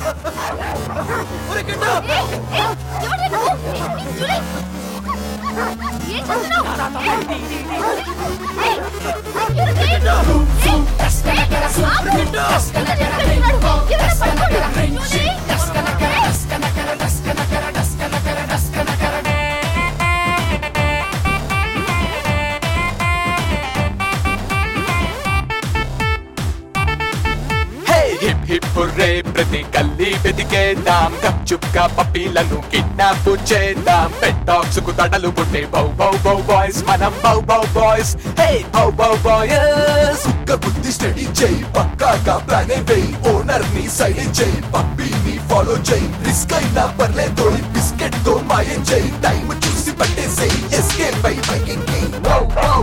ప్రతి గల్లీ వెతికేద్దాం గప్చుప్గా పప్పీలను కిడ్నాప్ చేద్దాం పెట్ డాగ్స్ కు తడలు కొట్టే బౌ బౌ బౌ బాయ్స్ మనం బౌ బౌ బాయ్స్ హే బౌ బౌ బాయ్స్ కుక్క బుద్ధి స్టడీ చేయి పక్కాగా ప్లానే వేయి ఓనర్ ని సైడ్ చేయి పప్పీని ఫాలో చేయి రిస్క్ అయినా పర్లేదు బిస్కెట్ తో మాయం చేయి టైం చూసి పట్టేసేయి ఎస్కేప్ అయి బైకింగ్ కి బౌ బౌ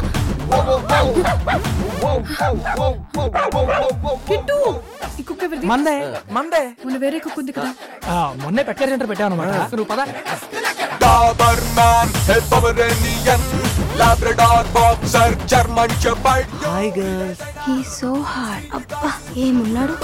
కిట్టు ఈ కుక్క ఎవరిది? మందే మందే మొన్న వేరే కుక్క ఉంది కదా. మొన్నే పెట్టారు సెంటర్ పెట్టావు అనమాట. నువ్వు పద. Doberman Pomeranian Labrador boxer German shepherd. Hi girls. He so hard. అబ్బా ఏమున్నాడు.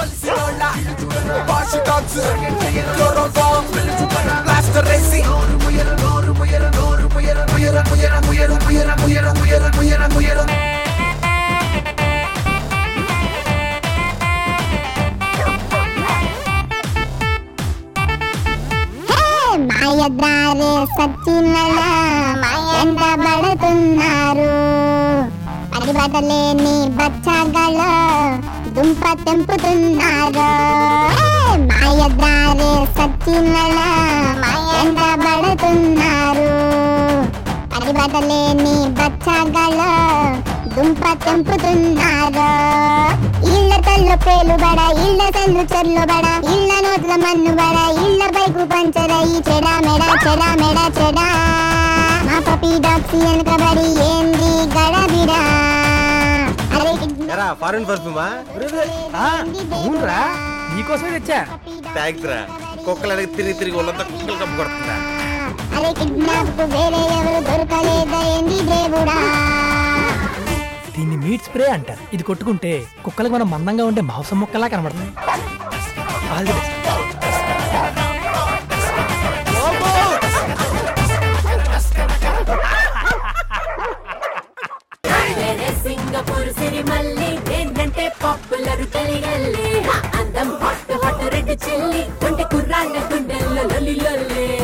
మాయద్రారే సచ్చినలా మాయంత పడుతున్నారు పరిబడలేని బచ్చగల దుంప తెంపుతున్నారు మాయద్రారే సచ్చినలా మాయంత పడుతున్నారు పరిబడలేని బచ్చగల దుంప తెంపుతున్నారు ఇళ్ళ తల్లు పేలు బడ ఇళ్ళ తల్లు చెర్లు బడ ఇళ్ళ నోట్ల మన్ను బడ ఇళ్ళ బైకు పంచర ఈ చెడా మెడ చెడా మెడ చెడా మా పపి డాక్సి వెనకబడి ఏంది గడబిడా ఫారెన్ పర్ఫ్యూమా? అవునరా నీకోసమే తెచ్చా. థ్యాంక్స్ రా. కుక్కలు అడిగి తిరిగి తిరిగి వాళ్ళంతా కుక్కలు కప్పు కొడుతుందా? అరే కిడ్నాప్ కు వేరే ఎవరు దొరకలేదా ఏంది దేవుడా. దీన్ని మీట్ స్ప్రే అంటారు. ఇది కొట్టుకుంటే కుక్కలకు మనం మందంగా ఉంటే మాంసం ముక్కలా కనబడుతుంది. All the best. సింగపూర్ సిరిమల్లి ఏంటంటే పాపులర్ కలిగల్లి అందం హాట్ హాట్ రెడ్ చిల్లి కొంటే కుర్రాళ్ళ గుండెల్లో లొల్లి లొల్లి